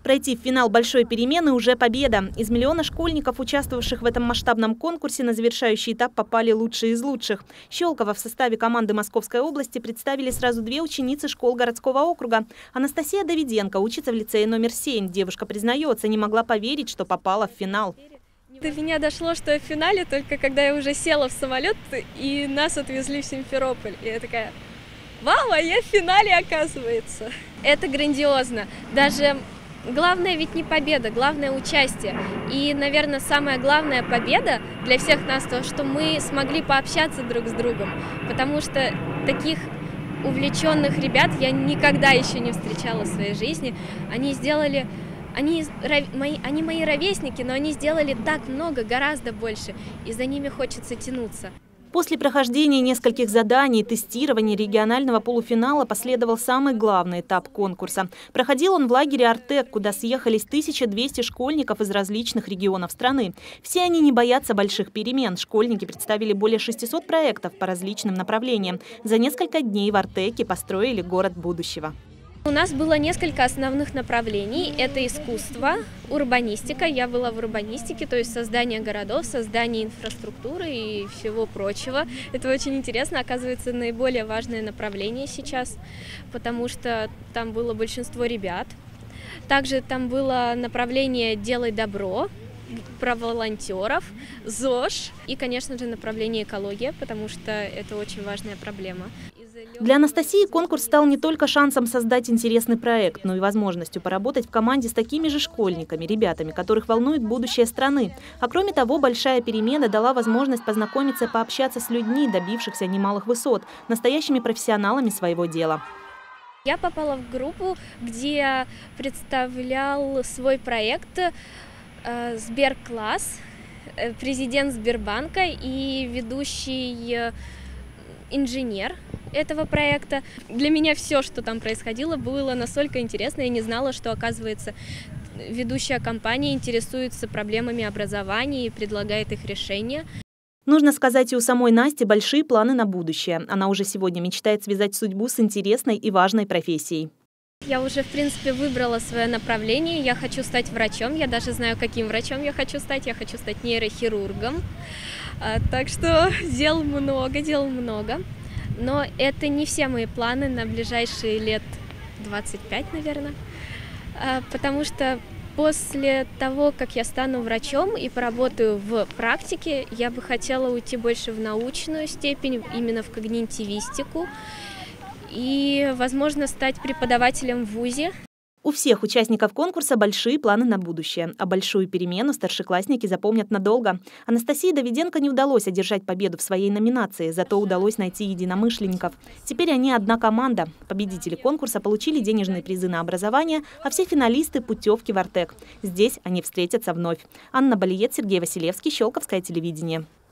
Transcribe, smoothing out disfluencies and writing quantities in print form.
Пройти в финал большой перемены уже победа. Из миллиона школьников, участвовавших в этом масштабном конкурсе, на завершающий этап попали лучшие из лучших. Щелково в составе команды Московской области представили сразу две ученицы школ городского округа. Анастасия Давиденко учится в лицее номер 7. Девушка признается, не могла поверить, что попала в финал. До меня дошло, что я в финале только когда я уже села в самолет и нас отвезли в Симферополь. И я такая: вау, а я в финале, оказывается. Это грандиозно. Даже главное ведь не победа, главное участие. И, наверное, самая главная победа для всех нас то, что мы смогли пообщаться друг с другом. Потому что таких увлеченных ребят я никогда еще не встречала в своей жизни. Они мои ровесники, но они сделали так много, гораздо больше, и за ними хочется тянуться. После прохождения нескольких заданий и тестирования регионального полуфинала последовал самый главный этап конкурса. Проходил он в лагере «Артек», куда съехались 1200 школьников из различных регионов страны. Все они не боятся больших перемен. Школьники представили более 600 проектов по различным направлениям. За несколько дней в «Артеке» построили город будущего. У нас было несколько основных направлений. Это искусство, урбанистика. Я была в урбанистике, то есть создание городов, создание инфраструктуры и всего прочего. Это очень интересно, оказывается, наиболее важное направление сейчас, потому что там было большинство ребят. Также там было направление «Делай добро», про волонтеров, ЗОЖ и, конечно же, направление экология, потому что это очень важная проблема. Для Анастасии конкурс стал не только шансом создать интересный проект, но и возможностью поработать в команде с такими же школьниками, ребятами, которых волнует будущее страны. А кроме того, большая перемена дала возможность познакомиться и пообщаться с людьми, добившихся немалых высот, настоящими профессионалами своего дела. Я попала в группу, где представлял свой проект Сберкласс, президент Сбербанка и ведущий инженер этого проекта. Для меня все, что там происходило, было настолько интересно. Я не знала, что, оказывается, ведущая компания интересуется проблемами образования и предлагает их решение. Нужно сказать, и у самой Насти большие планы на будущее. Она уже сегодня мечтает связать судьбу с интересной и важной профессией. Я уже, в принципе, выбрала свое направление. Я хочу стать врачом. Я даже знаю, каким врачом я хочу стать. Я хочу стать нейрохирургом. Так что дел много. Но это не все мои планы на ближайшие лет 25, наверное. Потому что после того, как я стану врачом и поработаю в практике, я бы хотела уйти больше в научную степень, именно в когнитивистику. И, возможно, стать преподавателем в вузе. У всех участников конкурса большие планы на будущее, а большую перемену старшеклассники запомнят надолго. Анастасии Давиденко не удалось одержать победу в своей номинации, зато удалось найти единомышленников. Теперь они одна команда. Победители конкурса получили денежные призы на образование, а все финалисты – путевки в «Артек». Здесь они встретятся вновь. Анна Балиет, Сергей Василевский, Щелковское телевидение.